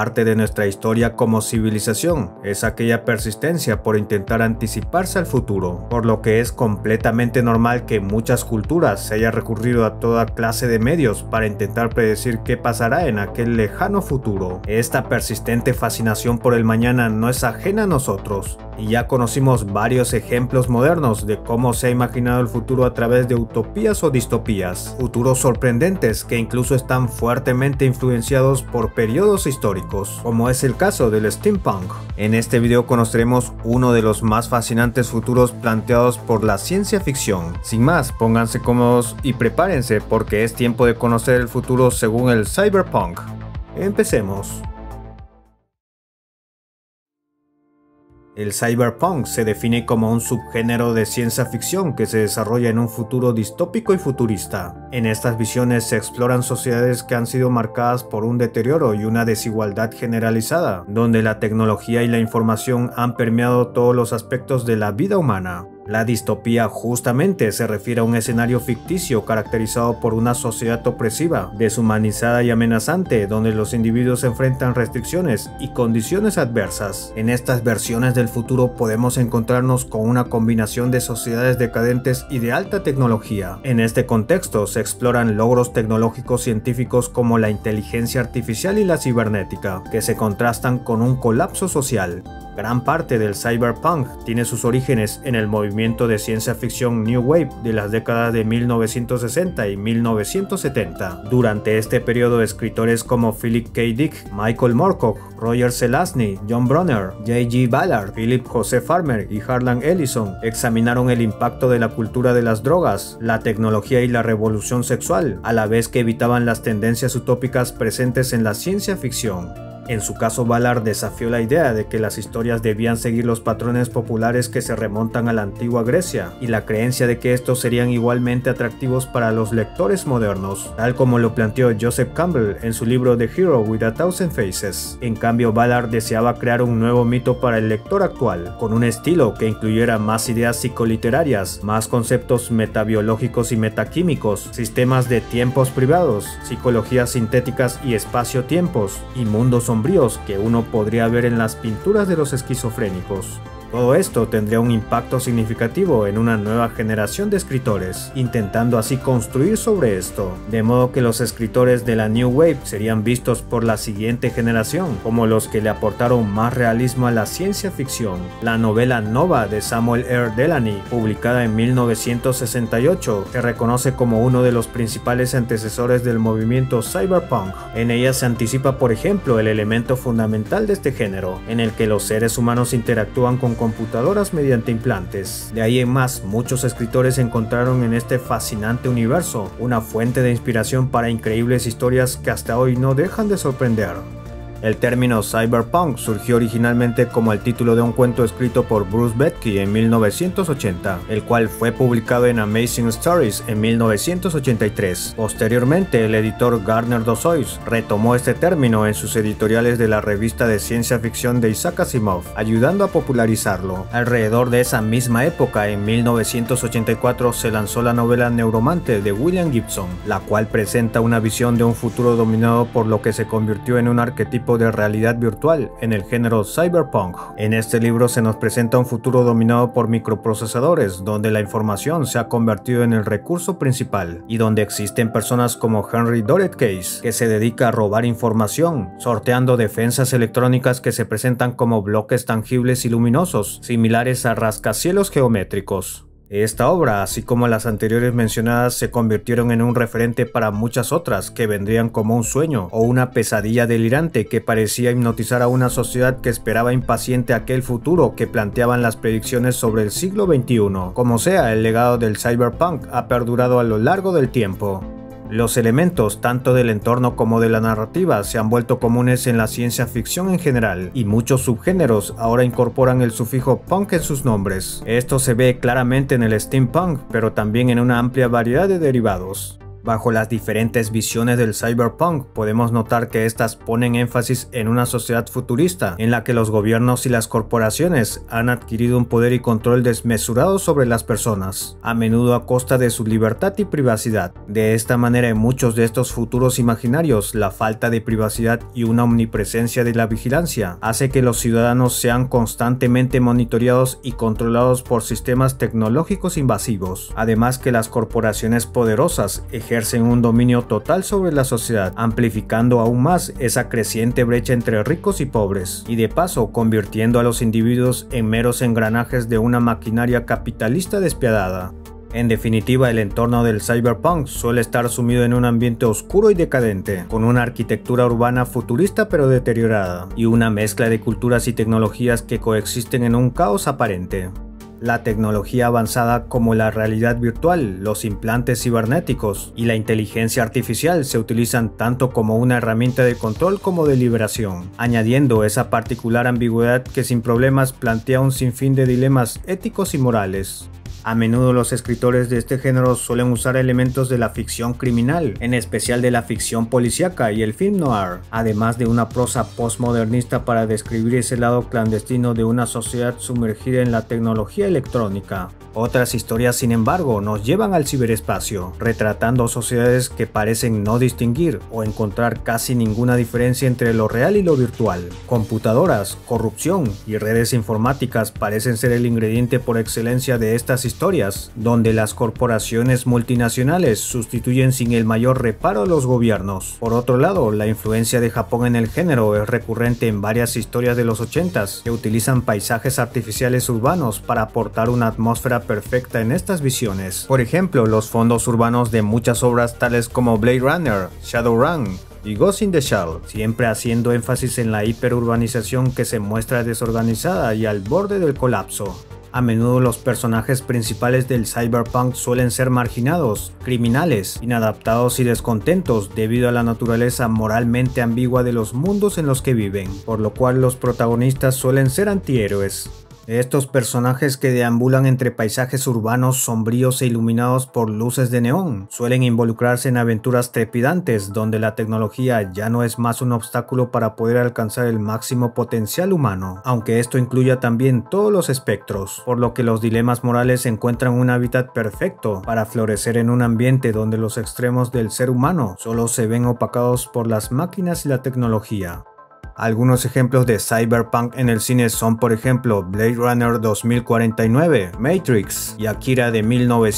Parte de nuestra historia como civilización es aquella persistencia por intentar anticiparse al futuro, por lo que es completamente normal que en muchas culturas se haya recurrido a toda clase de medios para intentar predecir qué pasará en aquel lejano futuro. Esta persistente fascinación por el mañana no es ajena a nosotros, y ya conocimos varios ejemplos modernos de cómo se ha imaginado el futuro a través de utopías o distopías, futuros sorprendentes que incluso están fuertemente influenciados por periodos históricos, como es el caso del steampunk. En este video conoceremos uno de los más fascinantes futuros planteados por la ciencia ficción. Sin más, pónganse cómodos y prepárense porque es tiempo de conocer el futuro según el cyberpunk. Empecemos. El cyberpunk se define como un subgénero de ciencia ficción que se desarrolla en un futuro distópico y futurista. En estas visiones se exploran sociedades que han sido marcadas por un deterioro y una desigualdad generalizada, donde la tecnología y la información han permeado todos los aspectos de la vida humana. La distopía justamente se refiere a un escenario ficticio caracterizado por una sociedad opresiva, deshumanizada y amenazante, donde los individuos enfrentan restricciones y condiciones adversas. En estas versiones del futuro podemos encontrarnos con una combinación de sociedades decadentes y de alta tecnología. En este contexto se exploran logros tecnológicos científicos como la inteligencia artificial y la cibernética, que se contrastan con un colapso social. Gran parte del cyberpunk tiene sus orígenes en el movimiento de ciencia ficción New Wave de las décadas de 1960 y 1970. Durante este periodo, escritores como Philip K. Dick, Michael Moorcock, Roger Zelazny, John Brunner, J.G. Ballard, Philip Joseph Farmer y Harlan Ellison examinaron el impacto de la cultura de las drogas, la tecnología y la revolución sexual, a la vez que evitaban las tendencias utópicas presentes en la ciencia ficción. En su caso, Ballard desafió la idea de que las historias debían seguir los patrones populares que se remontan a la antigua Grecia, y la creencia de que estos serían igualmente atractivos para los lectores modernos, tal como lo planteó Joseph Campbell en su libro The Hero with a Thousand Faces. En cambio, Ballard deseaba crear un nuevo mito para el lector actual, con un estilo que incluyera más ideas psicoliterarias, más conceptos metabiológicos y metaquímicos, sistemas de tiempos privados, psicologías sintéticas y espacio-tiempos, y mundos sombríos que uno podría ver en las pinturas de los esquizofrénicos. Todo esto tendría un impacto significativo en una nueva generación de escritores, intentando así construir sobre esto, de modo que los escritores de la New Wave serían vistos por la siguiente generación como los que le aportaron más realismo a la ciencia ficción. La novela Nova de Samuel R. Delany, publicada en 1968, se reconoce como uno de los principales antecesores del movimiento cyberpunk. En ella se anticipa, por ejemplo, el elemento fundamental de este género, en el que los seres humanos interactúan con computadoras mediante implantes. De ahí en más, muchos escritores encontraron en este fascinante universo una fuente de inspiración para increíbles historias que hasta hoy no dejan de sorprender. El término cyberpunk surgió originalmente como el título de un cuento escrito por Bruce Bethke en 1980, el cual fue publicado en Amazing Stories en 1983. Posteriormente, el editor Gardner Dozois retomó este término en sus editoriales de la revista de ciencia ficción de Isaac Asimov, ayudando a popularizarlo. Alrededor de esa misma época, en 1984, se lanzó la novela Neuromante de William Gibson, la cual presenta una visión de un futuro dominado por lo que se convirtió en un arquetipo de realidad virtual en el género cyberpunk. En este libro se nos presenta un futuro dominado por microprocesadores, donde la información se ha convertido en el recurso principal, y donde existen personas como Henry Dorrit Case, que se dedica a robar información, sorteando defensas electrónicas que se presentan como bloques tangibles y luminosos, similares a rascacielos geométricos. Esta obra, así como las anteriores mencionadas, se convirtieron en un referente para muchas otras que vendrían como un sueño o una pesadilla delirante que parecía hipnotizar a una sociedad que esperaba impaciente aquel futuro que planteaban las predicciones sobre el siglo XXI. Como sea, el legado del cyberpunk ha perdurado a lo largo del tiempo. Los elementos tanto del entorno como de la narrativa se han vuelto comunes en la ciencia ficción en general, y muchos subgéneros ahora incorporan el sufijo punk en sus nombres. Esto se ve claramente en el steampunk, pero también en una amplia variedad de derivados. Bajo las diferentes visiones del cyberpunk, podemos notar que estas ponen énfasis en una sociedad futurista, en la que los gobiernos y las corporaciones han adquirido un poder y control desmesurado sobre las personas, a menudo a costa de su libertad y privacidad. De esta manera, en muchos de estos futuros imaginarios, la falta de privacidad y una omnipresencia de la vigilancia hace que los ciudadanos sean constantemente monitoreados y controlados por sistemas tecnológicos invasivos. Además que las corporaciones poderosas ejercen un dominio total sobre la sociedad, amplificando aún más esa creciente brecha entre ricos y pobres, y de paso convirtiendo a los individuos en meros engranajes de una maquinaria capitalista despiadada. En definitiva, el entorno del cyberpunk suele estar sumido en un ambiente oscuro y decadente, con una arquitectura urbana futurista pero deteriorada, y una mezcla de culturas y tecnologías que coexisten en un caos aparente. La tecnología avanzada como la realidad virtual, los implantes cibernéticos y la inteligencia artificial se utilizan tanto como una herramienta de control como de liberación, añadiendo esa particular ambigüedad que sin problemas plantea un sinfín de dilemas éticos y morales. A menudo los escritores de este género suelen usar elementos de la ficción criminal, en especial de la ficción policíaca y el film noir, además de una prosa postmodernista para describir ese lado clandestino de una sociedad sumergida en la tecnología electrónica. Otras historias, sin embargo, nos llevan al ciberespacio, retratando sociedades que parecen no distinguir o encontrar casi ninguna diferencia entre lo real y lo virtual. Computadoras, corrupción y redes informáticas parecen ser el ingrediente por excelencia de estas historias, donde las corporaciones multinacionales sustituyen sin el mayor reparo a los gobiernos. Por otro lado, la influencia de Japón en el género es recurrente en varias historias de los 80s que utilizan paisajes artificiales urbanos para aportar una atmósfera perfecta en estas visiones. Por ejemplo, los fondos urbanos de muchas obras tales como Blade Runner, Shadowrun y Ghost in the Shell, siempre haciendo énfasis en la hiperurbanización que se muestra desorganizada y al borde del colapso. A menudo los personajes principales del cyberpunk suelen ser marginados, criminales, inadaptados y descontentos debido a la naturaleza moralmente ambigua de los mundos en los que viven, por lo cual los protagonistas suelen ser antihéroes. Estos personajes que deambulan entre paisajes urbanos sombríos e iluminados por luces de neón suelen involucrarse en aventuras trepidantes donde la tecnología ya no es más un obstáculo para poder alcanzar el máximo potencial humano, aunque esto incluya también todos los espectros, por lo que los dilemas morales encuentran un hábitat perfecto para florecer en un ambiente donde los extremos del ser humano solo se ven opacados por las máquinas y la tecnología. Algunos ejemplos de cyberpunk en el cine son, por ejemplo, Blade Runner 2049, Matrix y Akira de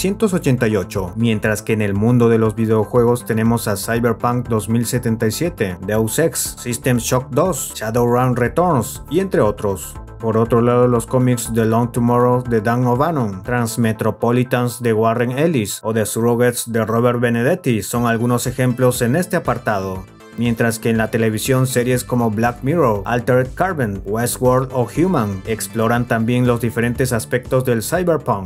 1988, mientras que en el mundo de los videojuegos tenemos a Cyberpunk 2077, Deus Ex, System Shock 2, Shadowrun Returns y entre otros. Por otro lado, los cómics The Long Tomorrow de Dan O'Bannon, Transmetropolitans de Warren Ellis o The Surrogates de Robert Benedetti son algunos ejemplos en este apartado. Mientras que en la televisión series como Black Mirror, Altered Carbon, Westworld o Human exploran también los diferentes aspectos del cyberpunk.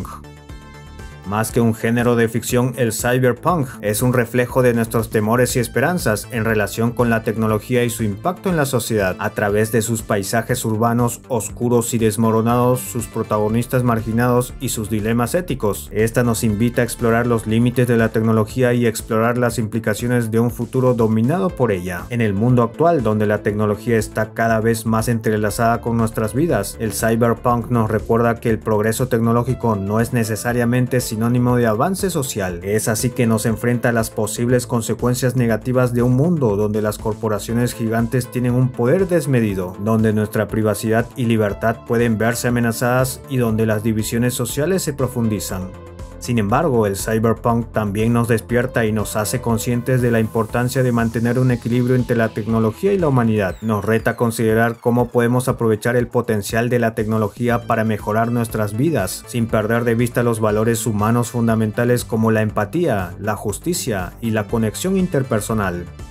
Más que un género de ficción, el cyberpunk es un reflejo de nuestros temores y esperanzas en relación con la tecnología y su impacto en la sociedad, a través de sus paisajes urbanos oscuros y desmoronados, sus protagonistas marginados y sus dilemas éticos. Esta nos invita a explorar los límites de la tecnología y explorar las implicaciones de un futuro dominado por ella. En el mundo actual, donde la tecnología está cada vez más entrelazada con nuestras vidas, el cyberpunk nos recuerda que el progreso tecnológico no es necesariamente sinónimo de avance social. Es así que nos enfrenta a las posibles consecuencias negativas de un mundo donde las corporaciones gigantes tienen un poder desmedido, donde nuestra privacidad y libertad pueden verse amenazadas y donde las divisiones sociales se profundizan. Sin embargo, el cyberpunk también nos despierta y nos hace conscientes de la importancia de mantener un equilibrio entre la tecnología y la humanidad. Nos reta a considerar cómo podemos aprovechar el potencial de la tecnología para mejorar nuestras vidas, sin perder de vista los valores humanos fundamentales como la empatía, la justicia y la conexión interpersonal.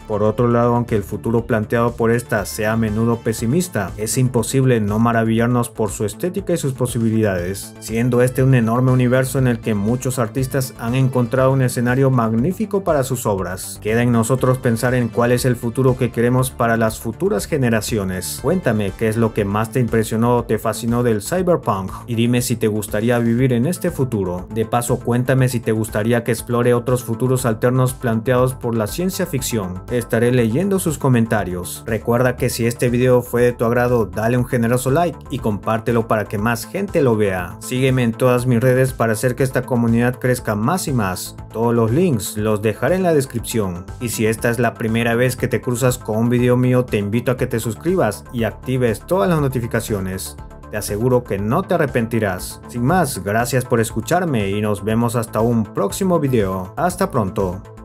Por otro lado, aunque el futuro planteado por esta sea a menudo pesimista, es imposible no maravillarnos por su estética y sus posibilidades, siendo este un enorme universo en el que muchos artistas han encontrado un escenario magnífico para sus obras. Queda en nosotros pensar en cuál es el futuro que queremos para las futuras generaciones. Cuéntame qué es lo que más te impresionó o te fascinó del cyberpunk y dime si te gustaría vivir en este futuro. De paso, cuéntame si te gustaría que explore otros futuros alternos planteados por la ciencia ficción. Estaré leyendo sus comentarios. Recuerda que si este video fue de tu agrado, dale un generoso like y compártelo para que más gente lo vea. Sígueme en todas mis redes para hacer que esta comunidad crezca más y más. Todos los links los dejaré en la descripción. Y si esta es la primera vez que te cruzas con un video mío, te invito a que te suscribas y actives todas las notificaciones. Te aseguro que no te arrepentirás. Sin más, gracias por escucharme y nos vemos hasta un próximo video. Hasta pronto.